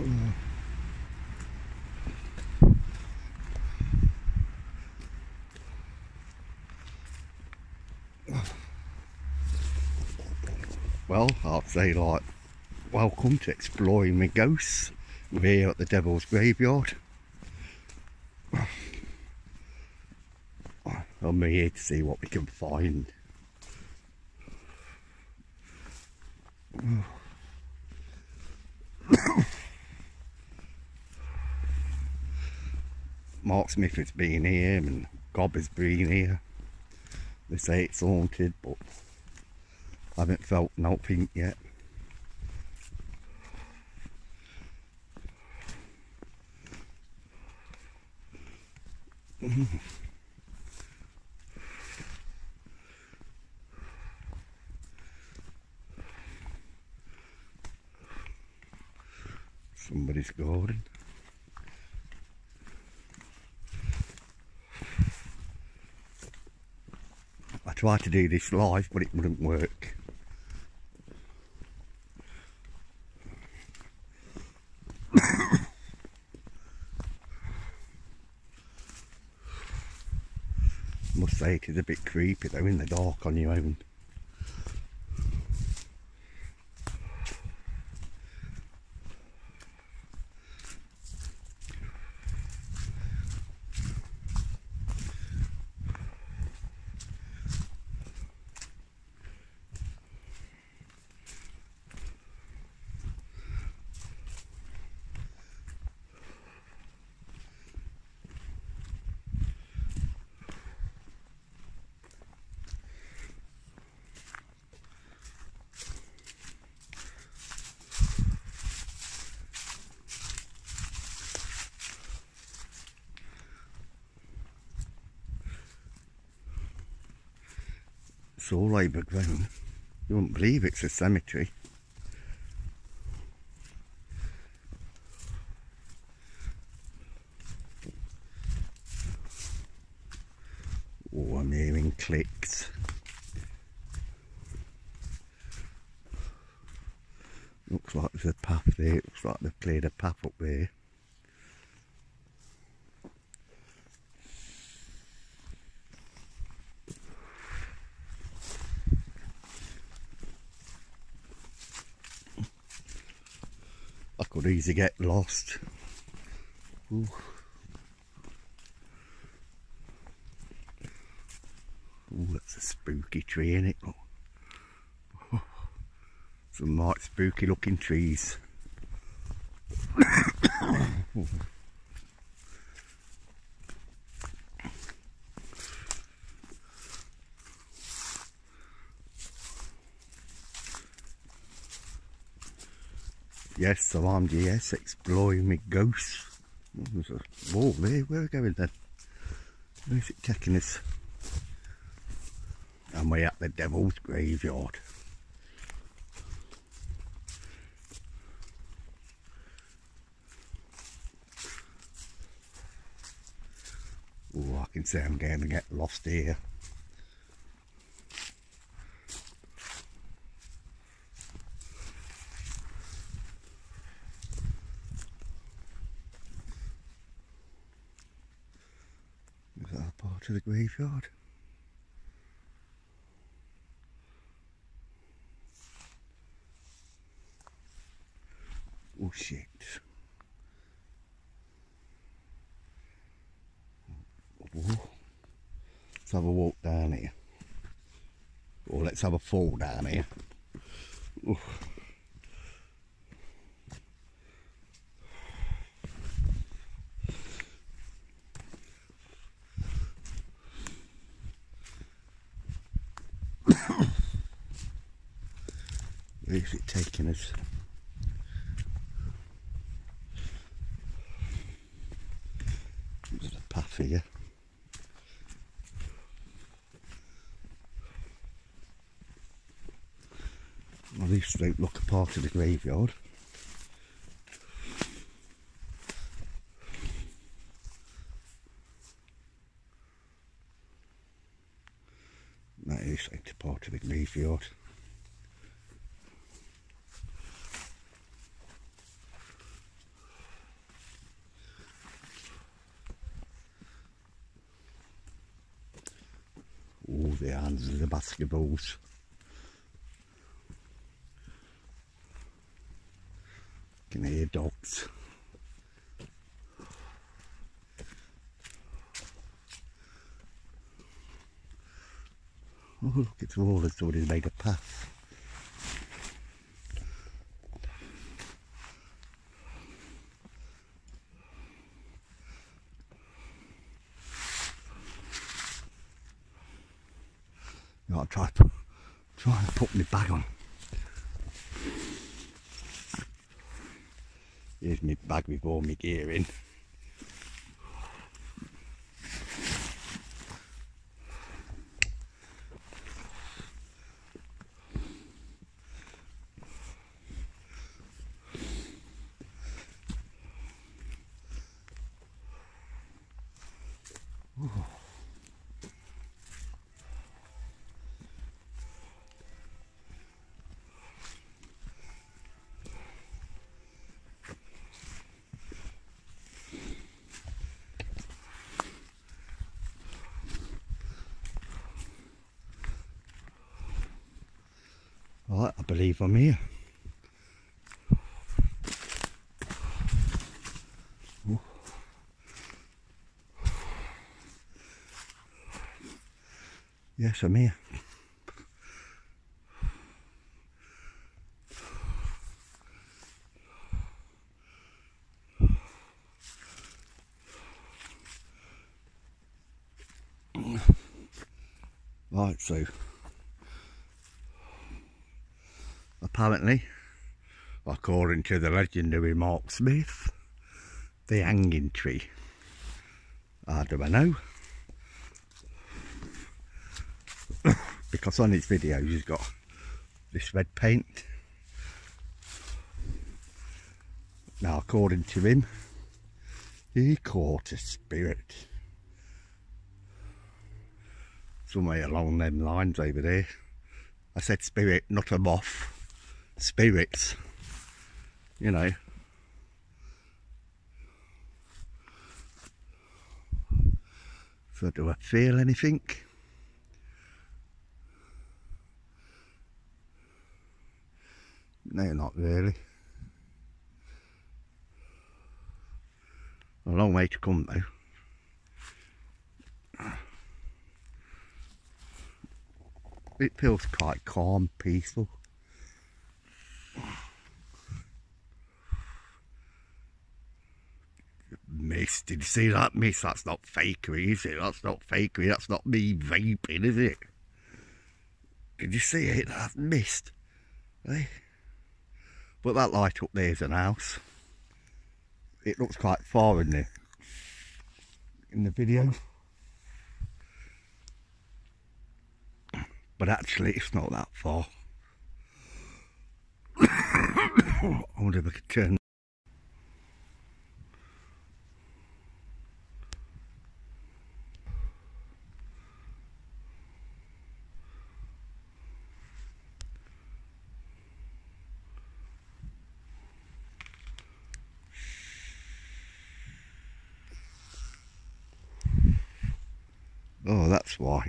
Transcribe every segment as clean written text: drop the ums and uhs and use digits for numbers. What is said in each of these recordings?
Well, I'd say like, welcome to exploring my ghosts. We're here at the Devil's Graveyard. And we're here to see what we can find. Mark Smith has been here and Gob has been here. They say it's haunted, but I haven't felt nothing yet. Somebody's garden. I tried to do this live, but it wouldn't work. Must say it is a bit creepy though, in the dark on your own. It's all overgrown. You wouldn't believe it's a cemetery. Oh, I'm hearing clicks. Looks like there's a path there. Looks like they've cleared a path up there. I could easily get lost. Ooh. Ooh, that's a spooky tree, isn't it? Oh. Some like spooky looking trees. Yes, so I'm GS exploring my ghosts. Oh, there's a wall there. Where are we going then? Where's it taking us? And we're at the Devil's Graveyard. Oh, I can see I'm going to get lost here. Is that a part of the graveyard? Oh shit. Oh. Let's have a walk down here. Or let's have a fall down here. Oh. Where is it taking us? There's a path here. Well, these don't look a part of the graveyard. That is a part of the graveyard. All the hands of the basketballs. You can hear dogs. Oh look, it's all as though it's made a path. I'll try and put my bag on. Here's my bag with all my gear in. Right, I believe I'm here. Ooh. Yes, I'm here. Right, so apparently, according to the legendary Mark Smith, the hanging tree. How do I know? Because on his videos he's got this red paint. Now according to him, he caught a spirit. Somewhere along them lines over there. I said spirit, not a moth. Spirits, you know. So do I feel anything? No, not really. A long way to come though. It feels quite calm, peaceful. Mist, did you see that mist? That's not fakery, is it? That's not fakery, that's not me vaping, is it? Did you see it? That mist, eh? But that light up there is an house. It looks quite far in the video. But actually it's not that far. I wonder if I could turn. Oh, that's why.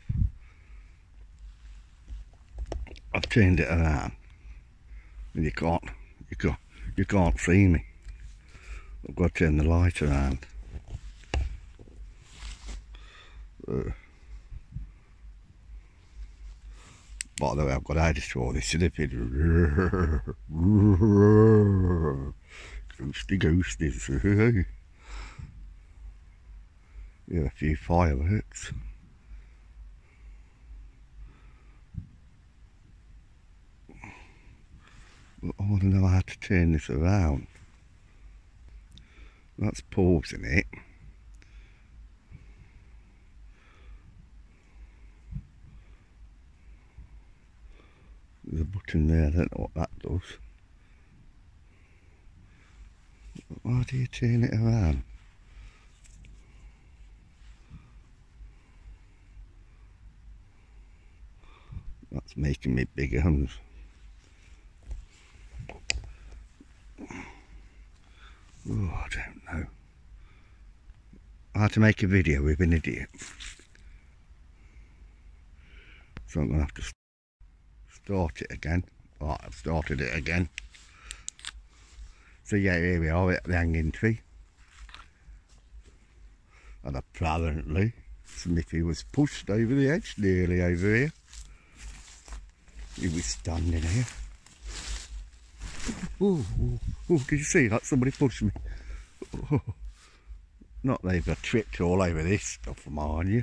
I've turned it around. And you can't see me. I've got to turn the light around. By the way, I've got to destroy this in the video. Ghosty. Yeah, a few fireworks. But I want to know how to turn this around. That's pausing it. There's a button there, I don't know what that does. How do you turn it around? That's making me bigger. Oh, I don't know. How to make a video with an idiot. So I'm going to have to start it again. Right, I've started it again. So yeah, here we are at the hanging tree. And apparently Smithy was pushed over the edge, nearly over here. He was standing here. Oh, did you see that? Somebody pushed me. Oh, not they've tripped all over this stuff, mind you.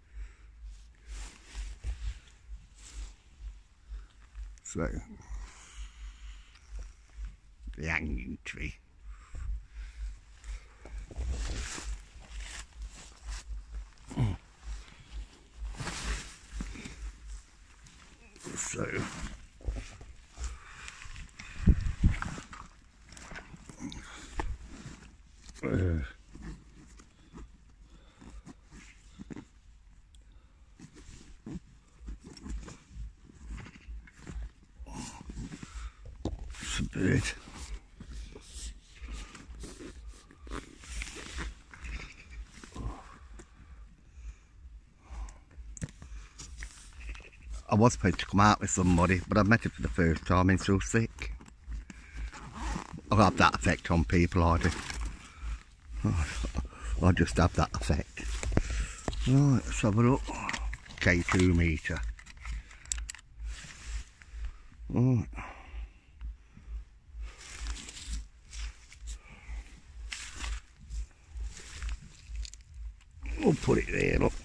So, the hanging tree. So, it's a bird. I was supposed to come out with somebody, but I met him for the first time and so sick. I have that effect on people, I do. I just have that effect. Right, let's have a look. K2 meter. Right. We'll put it there, look.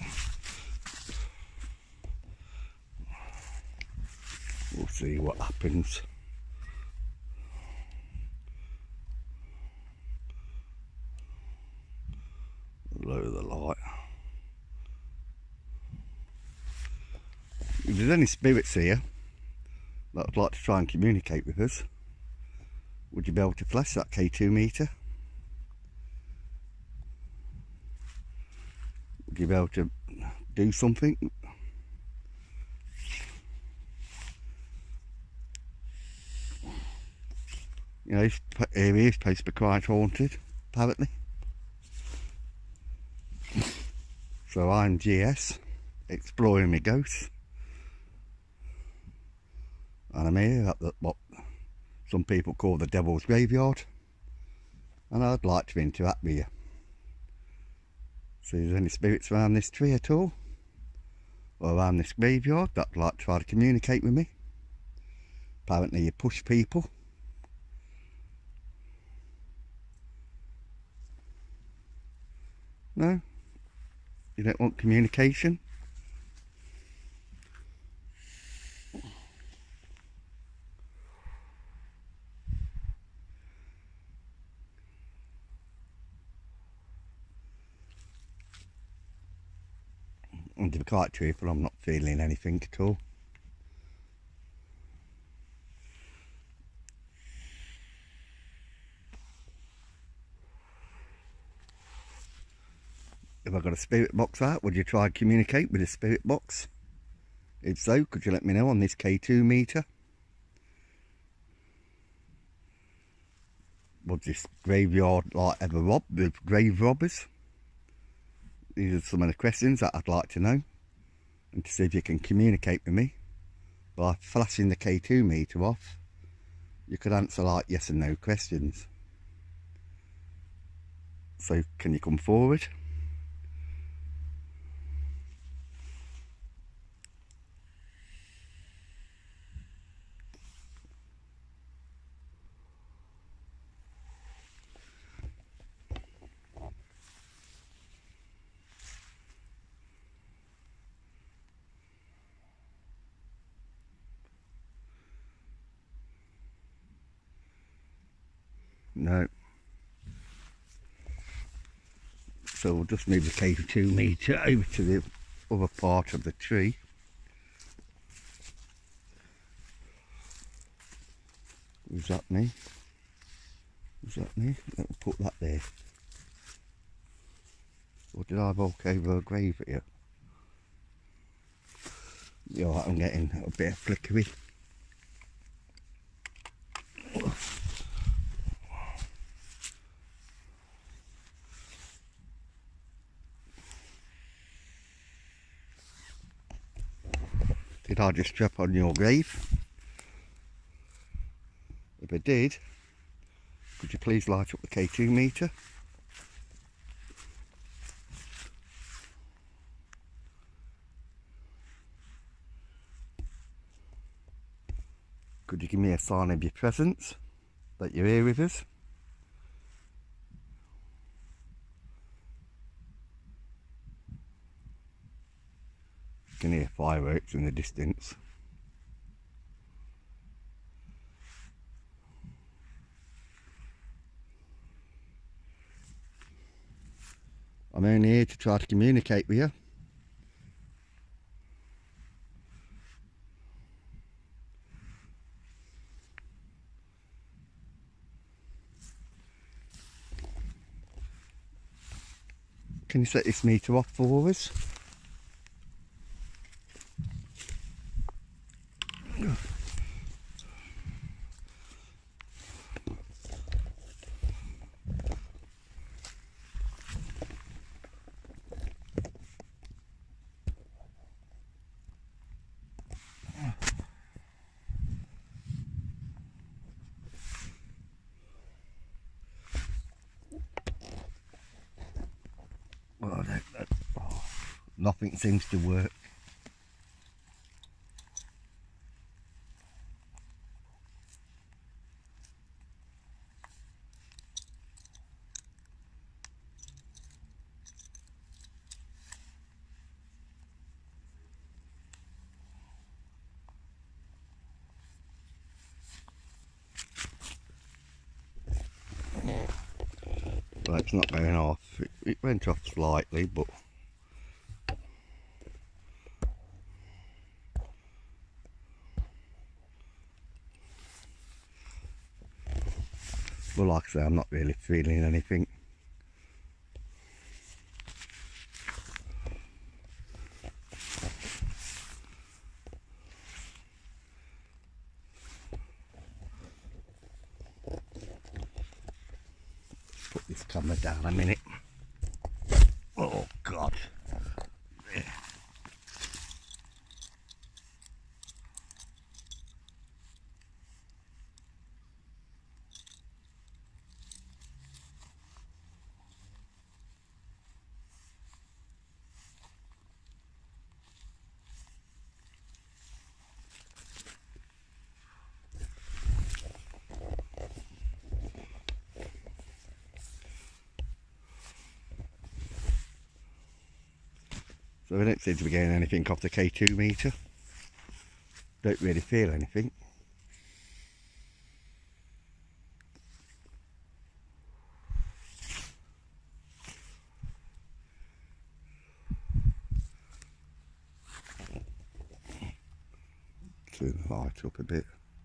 We'll see what happens. Lower the light. If there's any spirits here that would like to try and communicate with us, would you be able to flash that K2 meter? Would you be able to do something? You know, this area is supposed to be quite haunted, apparently. So I'm GS, exploring my ghosts. And I'm here at what some people call the Devil's Graveyard. And I'd like to interact with you. So is there any spirits around this tree at all? Or around this graveyard that'd like to try to communicate with me? Apparently you push people. No? You don't want communication? And to be quite truthful, I'm not feeling anything at all. If I got a spirit box out, would you try and communicate with the spirit box? If so, could you let me know on this K2 meter? Was this graveyard like ever robbed with grave robbers? These are some of the questions that I'd like to know, and to see if you can communicate with me by flashing the K2 meter off. You could answer like yes and no questions. So can you come forward? No. So we'll just move the K2 meter over to the other part of the tree. Is that me? Is that me? Let me put that there. Or did I walk over a grave here? Yeah, I'm getting a bit of flickery. Did I just step on your grave? If I did, could you please light up the K2 meter? Could you give me a sign of your presence, that you're here with us? You can hear fireworks in the distance. I'm only here to try to communicate with you. Can you set this meter off for us? Well, nothing seems to work. Well, it's not going off. It went off slightly, but well, like I say, I'm not really feeling anything. Put this camera down a minute. Oh God. Yeah. So we don't seem to be getting anything off the K2 meter. Don't really feel anything. Turn the light up a bit.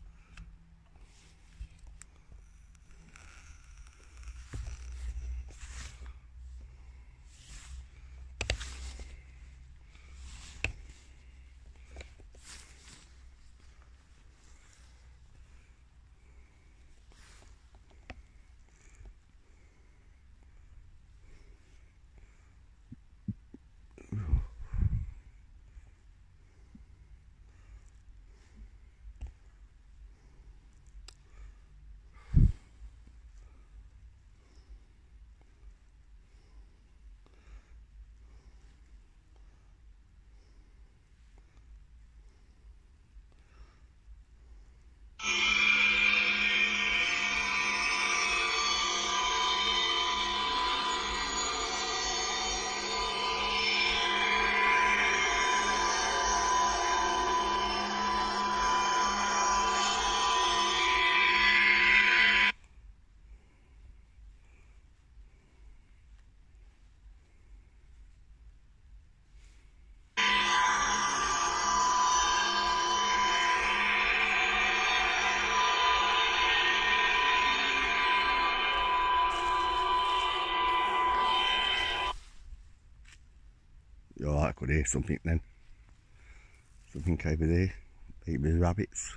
Oh, I could hear something then. Something over there. Maybe rabbits.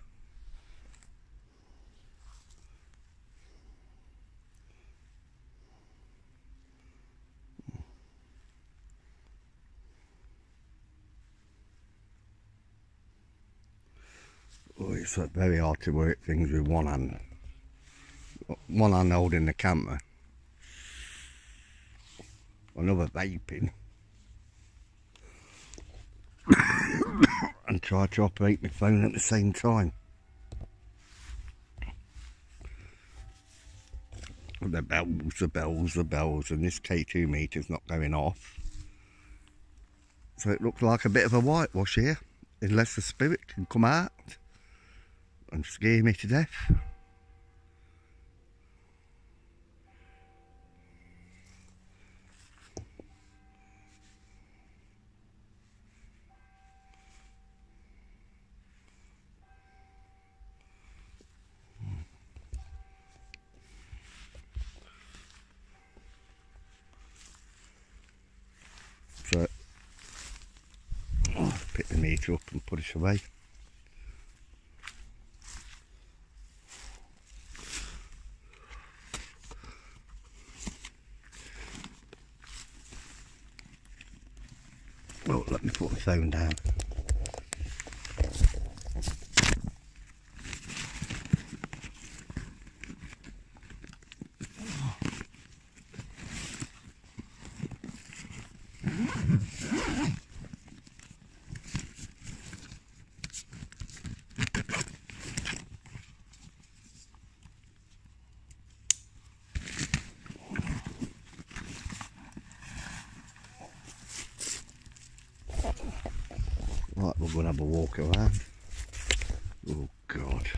Oh, it's very hard to work things with one hand. One hand holding the camera, another vaping, and try to operate my phone at the same time. The bells, and this K2 meter's not going off. So it looks like a bit of a whitewash here, unless the spirit can come out and scare me to death. So I'll pick the meter up and put it away. Well, let me put the phone down. Right, we're going to have a walk around. Oh God.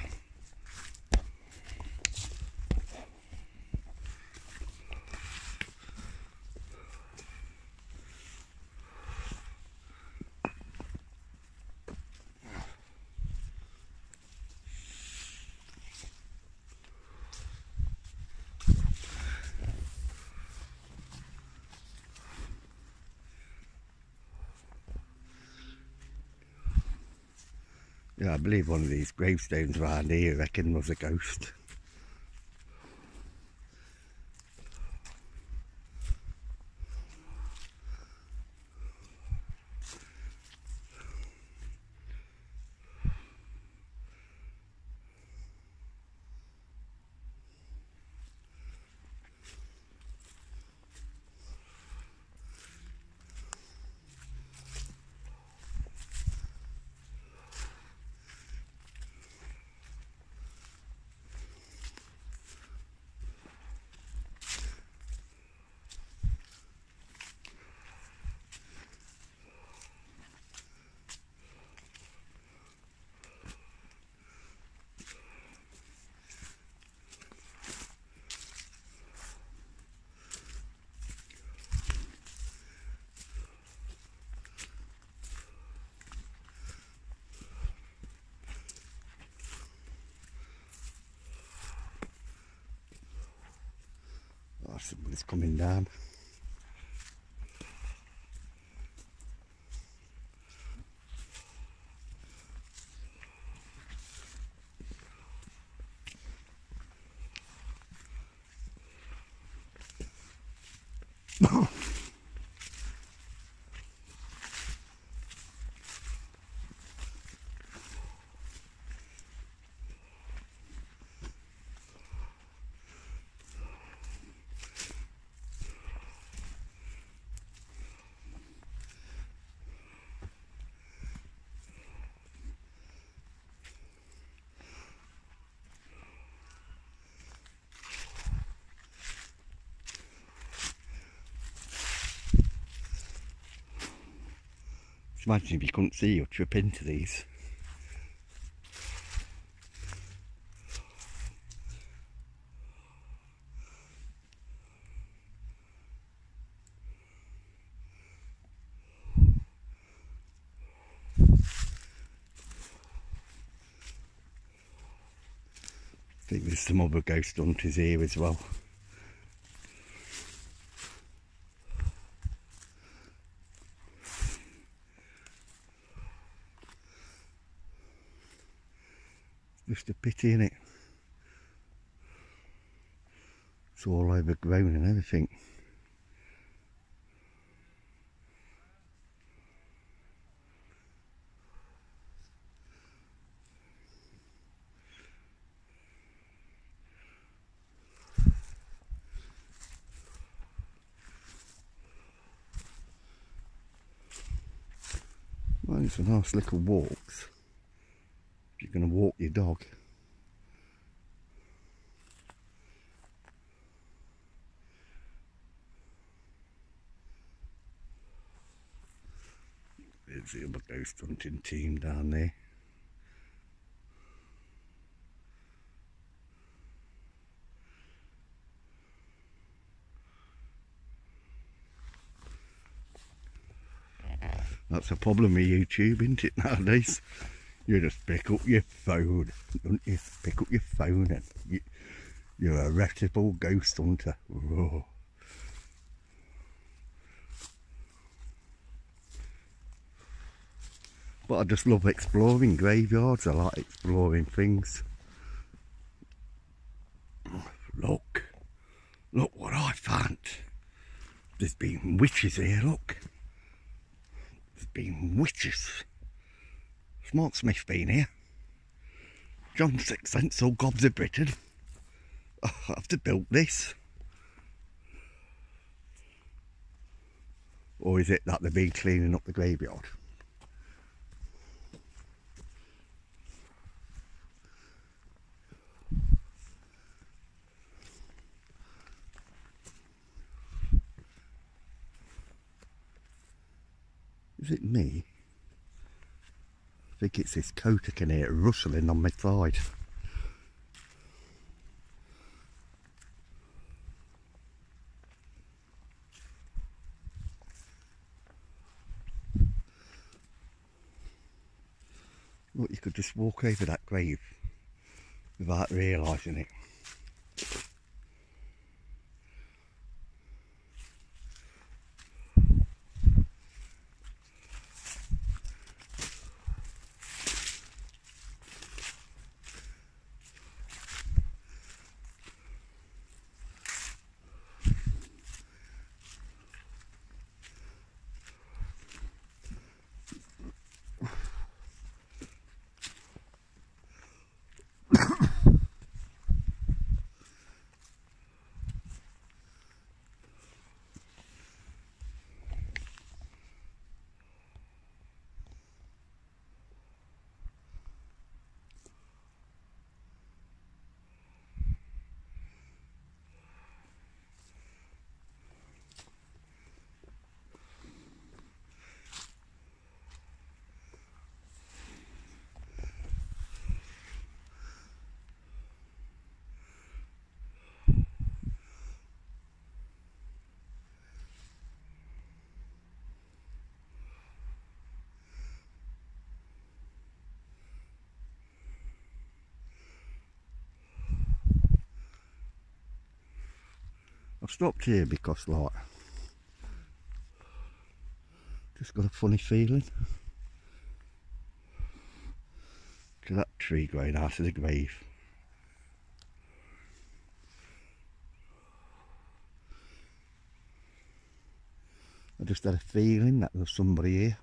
Yeah, I believe one of these gravestones around here, I reckon, was a ghost. Oh, somebody's coming down. Imagine if you couldn't see, you'd trip into these. I think there's some other ghost hunters here as well. Just a pity, innit? It's all overgrown and everything. Well, it's a nice little walks. If you're going to walk your dog. There's the other ghost hunting team down there. That's a problem with YouTube, isn't it, nowadays? You just pick up your phone, don't you? Pick up your phone and you're a reputable ghost hunter. Whoa. But I just love exploring graveyards. I like exploring things. Look what I found. There's been witches here, look. There's been witches. Mark Smith been here. John Sixpence, all gobs of Britain. Oh, I have to build this. Or is it that they've been cleaning up the graveyard? Is it me? I think it's this coat I can hear rustling on my side. Look, you could just walk over that grave without realising it. I've stopped here because, like, just got a funny feeling. To that tree growing out of the grave. I just had a feeling that there was somebody here.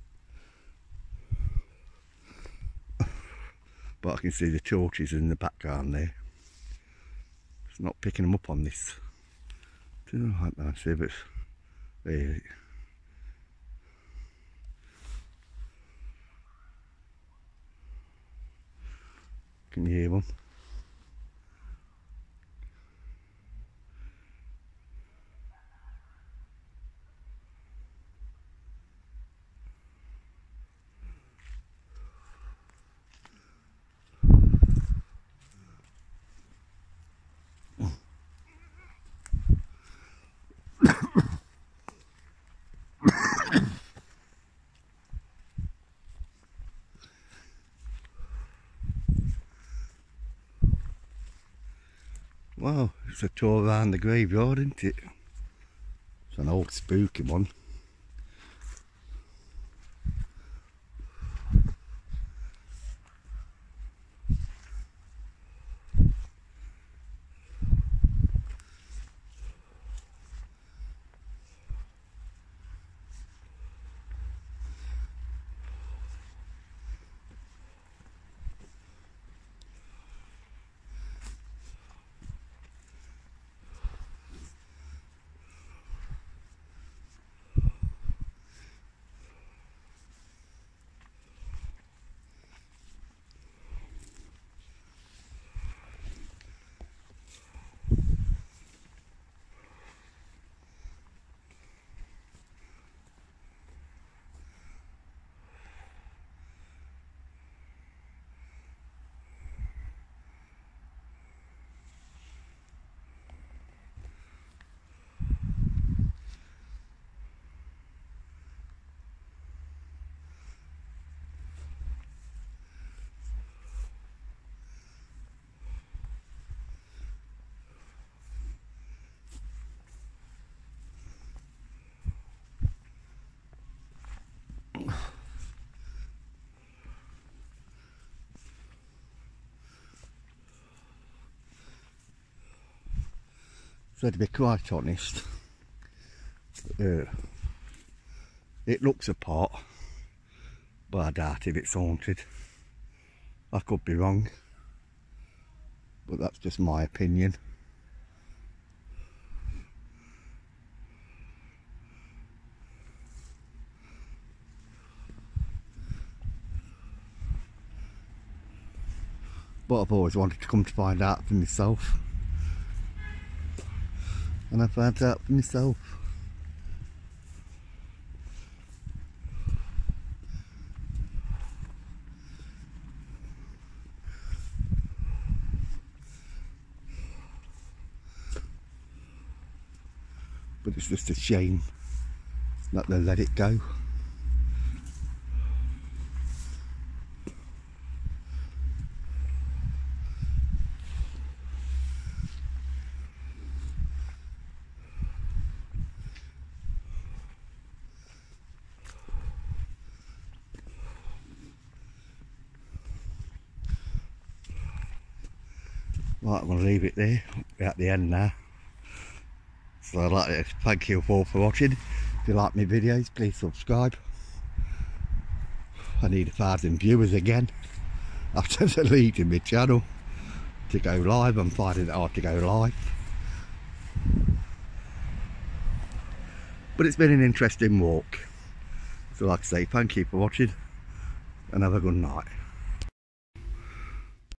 But I can see the torches in the background there. It's not picking them up on this. I don't know how to see, but there. Can you hear them? Wow, it's a tour around the graveyard, isn't it? It's an old spooky one. So to be quite honest, it looks a pot, but I doubt if it's haunted. I could be wrong, but that's just my opinion. But I've always wanted to come to find out for myself, and I found out for myself. But it's just a shame that they let it go. Right, I'm going to leave it there. We're at the end now. So I'd like to thank you all for watching. If you like my videos, please subscribe. I need 1,000 viewers again after deleting my channel to go live. I'm finding it hard to go live. But it's been an interesting walk. So like I say, thank you for watching and have a good night.